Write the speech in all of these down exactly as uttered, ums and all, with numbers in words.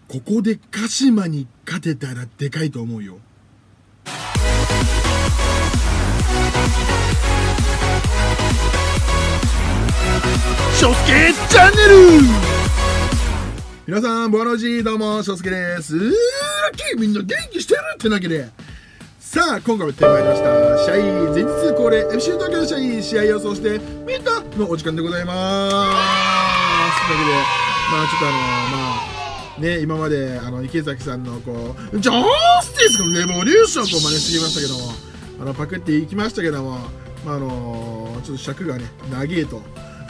ここで鹿島に勝てたらでかいと思うよ。翔介チャンネル、皆さんボアノジー、どうも翔介です。うーみんな元気してるってなわけで、さあ今回もやってまいりました、試合前日恒例 エフシー 東京の試合試合予想してみんなのお時間でございます。というわけで、まあちょっとあのまあね、今まであの池崎さんのこうジョースティスのレボリューションをこう真似してきましたけども、あのパクっていきましたけども、まああのちょっと尺がね長えと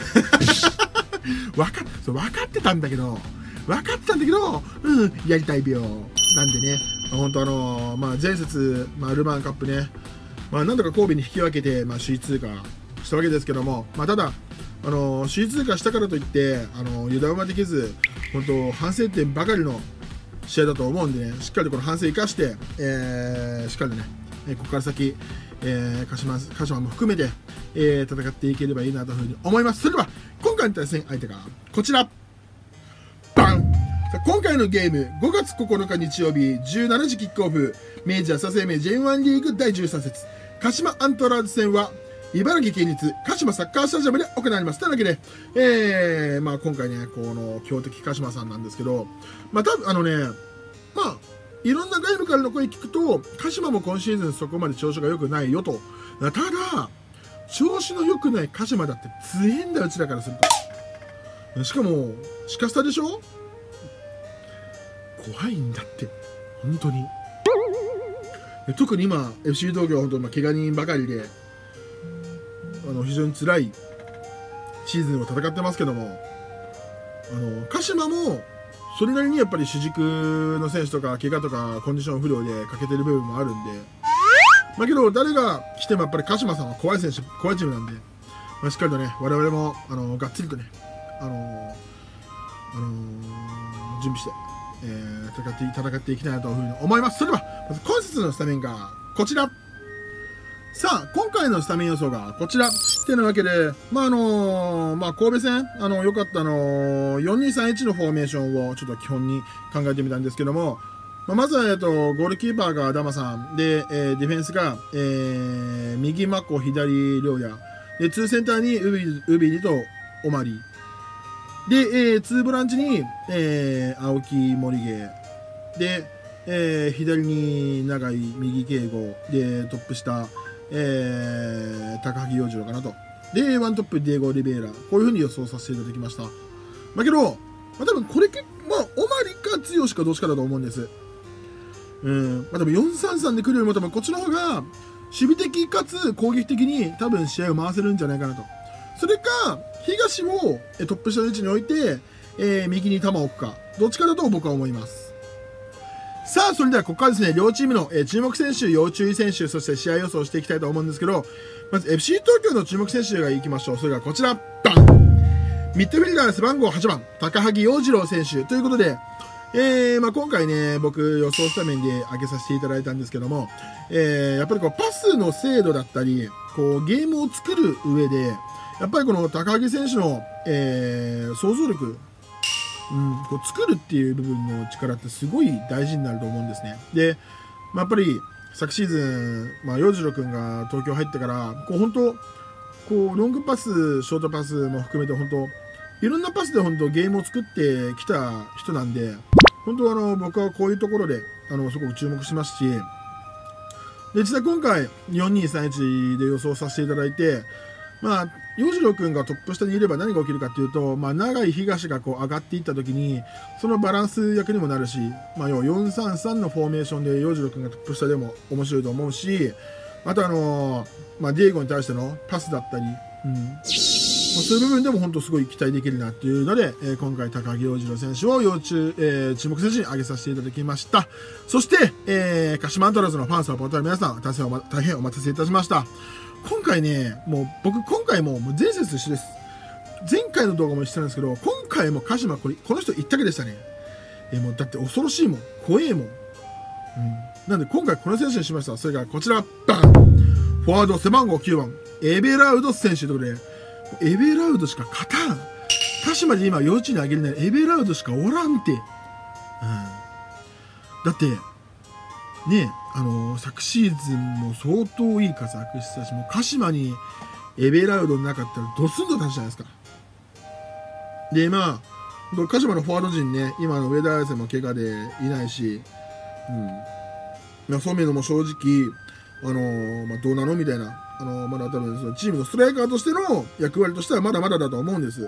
分かそう分かってたんだけど分かってたんだけど、うん、やりたい病なんでね、まあ、本当あのー、まあ前節、まあ、ルヴァンカップね、まあ、なんとか神戸に引き分けて、まあ、首位通過したわけですけども、まあ、ただ、あのー、首位通過したからといって、あのー、油断はできず、本当反省点ばかりの試合だと思うんでね、しっかりこの反省を生かして、えー、しっかりね、ここから先、えー、鹿島、鹿島も含めて、えー、戦っていければいいなというふうに思います。それでは今回の対戦相手がこちら、バン。今回のゲーム、ごがつここのか日曜日じゅうしちじキックオフ、明治安田生命 ジェイワン リーグだいじゅうさん節、鹿島アントラーズ戦は茨城県立鹿島サッカースタジアムで行われます。というわけで、えーまあ、今回ね、この強敵鹿島さんなんですけど、まあ、多分あのね、まあ、いろんな外部からの声聞くと、鹿島も今シーズンそこまで調子が良くないよと。ただ、調子の良くない鹿島だって強えんだよ、うちらからすると。しかも、シカスタでしょ？怖いんだって、本当に。特に今、エフシー 東京は本当、まあ、怪我人ばかりで、あの非常に辛いシーズンを戦ってますけども、あの鹿島もそれなりにやっぱり主軸の選手とか怪我とかコンディション不良で欠けてる部分もあるんで、まあけど誰が来てもやっぱり鹿島さんは怖い選手、怖いチームなんで、まあ、しっかりとね我々もあのがっつりとね、あのあの準備して、えー、戦って戦っていきたいなというふうに思います。それではまず今節のスタメンがこちら。さあ今回のスタメン予想がこちらってなわけで、まああのー、まあ神戸戦あの良かったのよんにさんいちのフォーメーションをちょっと基本に考えてみたんですけども、まあ、まずはえっとゴールキーパーがダマさんで、えー、ディフェンスが、えー、右マコ左亮也で、ツーセンターにウビウビリとオマリで、えー、ツーボランチに、えー、青木森毛で、えー、左に長井右敬吾でトップ下えー、高萩洋次郎かなと。で、ワントップ、ディエゴ・リベイラ。こういう風に予想させていただきました。まあけど、まあ多分これ、まあ、オマリか強しかどっちかだと思うんです。うん。まあ多分よんさんさんで来るよりも多分こっちの方が、守備的かつ攻撃的に多分試合を回せるんじゃないかなと。それか、東をトップ下の位置に置いて、えー、右に球を置くか。どっちかだと僕は思います。さあ、それではここからですね、両チームの、えー、注目選手、要注意選手、そして試合予想していきたいと思うんですけど、まず エフシー 東京の注目選手がいきましょう。それがこちら、バン！ミッドフィルダー背番号はちばん、高萩洋次郎選手ということで、えーまあ、今回ね、僕予想スタメンで上げさせていただいたんですけども、えー、やっぱりこうパスの精度だったり、こうゲームを作る上で、やっぱりこの高萩選手の、えー、想像力、うん、こう作るっていう部分の力ってすごい大事になると思うんですね。で、まあ、やっぱり昨シーズン、まあ、洋次郎君が東京入ってから、こう本当、こうロングパス、ショートパスも含めて本当、いろんなパスで本当ゲームを作ってきた人なんで、本当あの僕はこういうところであのすごく注目しますし、で実際今回よんにさんいちで予想させていただいて、まあ、洋次郎君がトップ下にいれば何が起きるかというと、まあ、長い東がこう上がっていったときに、そのバランス役にもなるし、まあ、要はよんさんさんのフォーメーションで洋次郎君がトップ下でも面白いと思うし、あとあのー、まあ、ディエゴに対してのパスだったり、うん、まあ、そういう部分でも本当すごい期待できるなというので、えー、今回高木洋次郎選手を要注、えー、注目選手に挙げさせていただきました。そして、えー、鹿島アントラーズのファンサポーターの皆さん、大変お、ま、大変お待たせいたしました。今回ね、もう僕今回ももう前節と一緒です。前回の動画も一緒なんですけど、今回も鹿島これこの人一択でしたね。えもうだって恐ろしいもん、怖えもん。うん、なんで今回この選手にしました。それがこちら、バン！フォワード背番号きゅうばん、エベラウド選手ということで、エベラウドしか勝たん。鹿島で今幼稚にあげれないエベラウドしかおらんて。 だってね、あのー、昨シーズンも相当いい活躍してたし、もう鹿島にエベラウドなかったらドスンと立つじゃないですか。で、まあ鹿島のフォワード陣ね、今の上田綺世も怪我でいないし、うん、そういうのも正直、あのーまあ、どうなのみたいな、あのー、まだ多分そのチームのストライカーとしての役割としてはまだまだだと思うんです。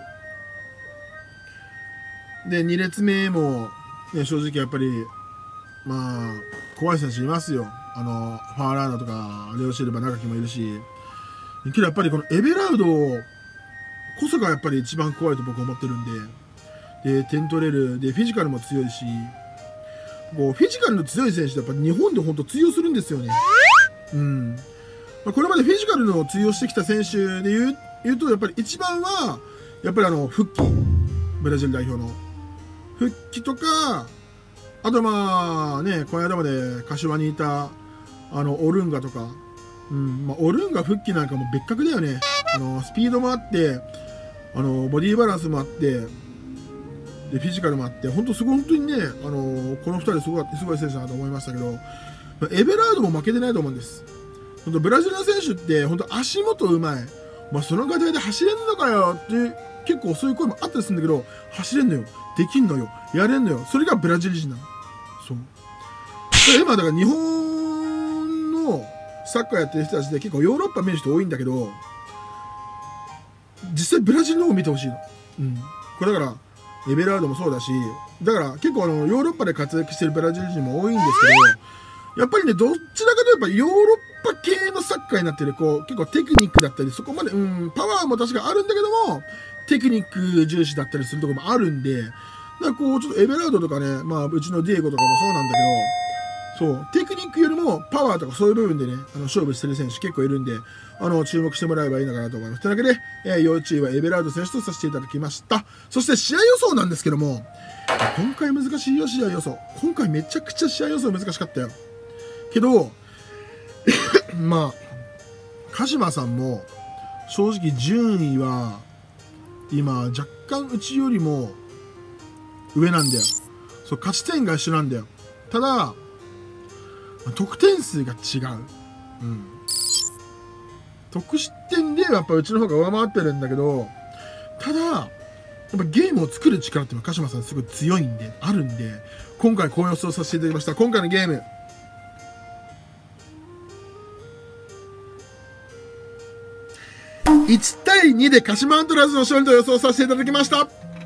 で、に列目も、ね、正直やっぱりまあ怖い選手いますよ。あのファーラードとかレオシルバ、長木もいるし、けどやっぱりこのエベラウドこそがやっぱり一番怖いと僕は思ってるんで、で点取れるでフィジカルも強いし、こうフィジカルの強い選手ってやっぱ日本で本当通用するんですよね。うん、まあ、これまでフィジカルの通用してきた選手でいう、言うとやっぱり一番はやっぱりあの復帰、ブラジル代表の復帰とか、あとまあね、この間まで柏にいたあのオルンガとか、うんまあ、オルンガ復帰なんかも別格だよね。あのスピードもあって、あのボディーバランスもあって、でフィジカルもあって、本当すごい、本当にね、あのこのふたりすごいすごい選手だなと思いましたけど、エベラードも負けてないと思うんです。本当ブラジルの選手って本当足元うまい、まあ、その過程で走れんのかよって結構そういう声もあったりするんだけど、走れんのよ、できんのよ、やれんのよ、それがブラジル人なの。そう今だから日本のサッカーやってる人たちで結構ヨーロッパ見る人多いんだけど、実際ブラジルの方を見てほしいの。うん、これだからエベラードもそうだし、だから結構あのヨーロッパで活躍してるブラジル人も多いんですけど、やっぱりね、どちらかといえばヨーロッパ系のサッカーになってる、こう結構テクニックだったり、そこまで、うん、パワーも確かあるんだけどもテクニック重視だったりするところもあるんで、だからこうちょっとエベラードとかね、まあうちのディエゴとかもそうなんだけど、そうテクニックよりもパワーとかそういう部分でね、あの勝負してる選手結構いるんで、あの注目してもらえばいいのかなと思います。というわけで、えー、要注意はエベラード選手とさせていただきました。そして試合予想なんですけども、今回難しいよ、試合予想。今回めちゃくちゃ試合予想難しかったよ。けどまあ鹿島さんも正直順位は今若干うちよりも上なんだよ。そう、勝ち点が一緒なんだよ。ただ得点数が違う。うん、得失点でやっぱうちの方が上回ってるんだけど、ただやっぱゲームを作る力っていうのは鹿島さんすごい強いんで、あるんで、今回こう予想させていただきました。今回のゲームいちたいにで鹿島アントラーズの勝利と予想させていただきました。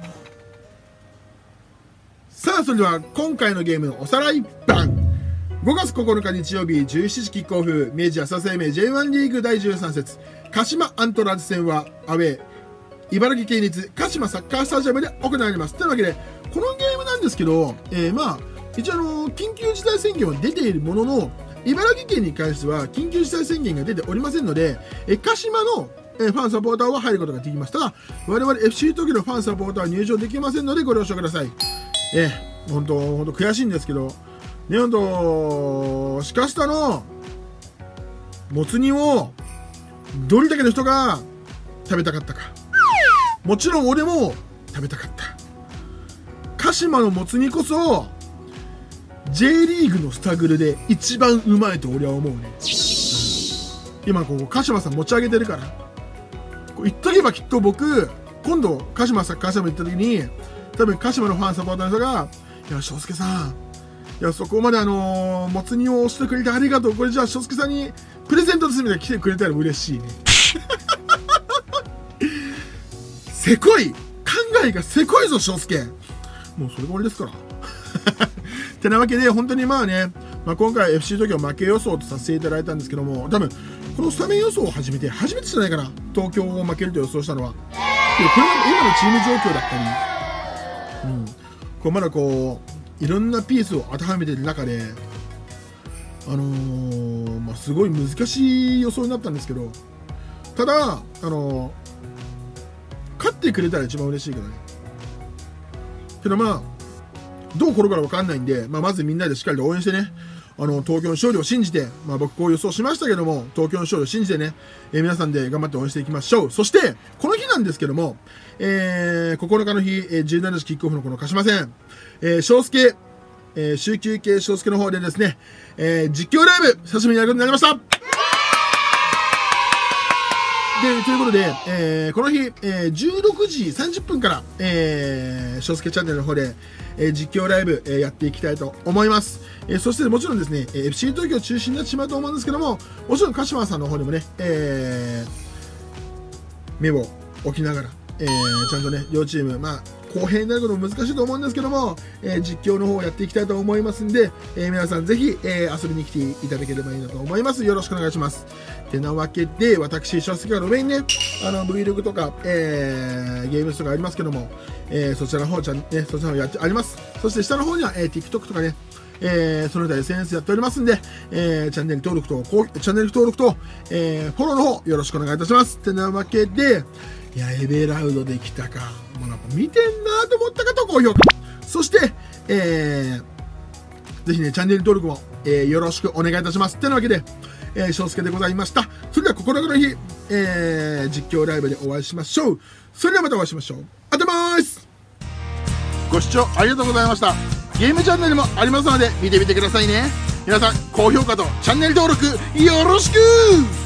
さあそれでは今回のゲームのおさらい版。ごがつここのか日曜日じゅうしちじキックオフ、明治安田生命 ジェイワン リーグだいじゅうさん節鹿島アントラーズ戦はアウェー茨城県立鹿島サッカースタジアムで行われます。というわけでこのゲームなんですけど、えー、まあ一応あの緊急事態宣言は出ているものの、茨城県に関しては緊急事態宣言が出ておりませんので、え鹿島のファンサポーターは入ることができました。が我々 エフシー 東京のファンサポーターは入場できませんのでご了承ください。えー、本当本当悔しいんですけどね、本当鹿下のもつ煮をどれだけの人が食べたかったか、もちろん俺も食べたかった。鹿島のもつ煮こそ ジェイ リーグのスタグルで一番うまいと俺は思うね。今ここ鹿島さん持ち上げてるから、言っとけばきっと僕今度鹿島サッカースタジアム行った時に多分鹿島のファンサポーターの人が「いや翔介さん、いやそこまであのー、もつ煮を押してくれてありがとう、これじゃあ翔介さんにプレゼントです」みたいに来てくれたら嬉しいねせこい、考えがせこいぞ翔介、もうそれが俺ですからてなわけで本当にまあね、まあ、今回 エフシー 東京負け予想とさせていただいたんですけども、多分このスタメン予想を始めて初めてじゃないかな、東京を負けると予想したのは。これは今のチーム状況だったり、うん、こうまだこういろんなピースを当てはめている中で、あのーまあ、すごい難しい予想になったんですけど、ただ、あのー、勝ってくれたら一番嬉しいけどね。けどまあどう転ぶか分かんないんで、まあ、まずみんなでしっかりと応援してね、あの東京の勝利を信じて、まあ、僕こう予想しましたけども、東京の勝利を信じてね、えー、皆さんで頑張って応援していきましょう。そしてこの日なんですけども、えー、ここのかの日、えー、じゅうしちじキックオフのこの鹿島戦、えー、翔介えー、週休憩翔介の方でですね、えー、実況ライブ、久しぶりにやることになりました。で、ということで、えー、この日、えー、じゅうろくじさんじゅっぷんから、えー、翔介チャンネルの方で、えー、実況ライブ、えー、やっていきたいと思います。えー、そしてもちろんですね、エフシー 東京中心になってしまうと思うんですけども、もちろん鹿島さんの方でもね、えー、目を置きながら、えー、ちゃんとね、両チーム、まあ、公平になることも難しいと思うんですけども、えー、実況の方をやっていきたいと思いますんで、えー、皆さんぜひ、えー、遊びに来ていただければいいなと思います。よろしくお願いします。てなわけで、私、翔介がの上にね、あの、Vlog とか、えー、ゲームとかありますけども、えー、そちらの方、ちゃん、ね、そちらの方やってあります。そして下の方には、えー、TikTok とかね、えー、その他 エスエヌエス やっておりますんで、えー、チャンネル登録と、チャンネル登録と、えー、フォローの方、よろしくお願いいたします。てなわけで、いや、エベラウドできたか。もうなんか見てんなと思った方、高評価。そして、えー、ぜひね、チャンネル登録も、えー、よろしくお願いいたします。てなわけで、えー、翔介でございました。それでは心の日、えー、実況ライブでお会いしましょう。それではまたお会いしましょう。ありがとうございます。ご視聴ありがとうございました。ゲームチャンネルもありますので、見てみてくださいね。皆さん、高評価とチャンネル登録、よろしく。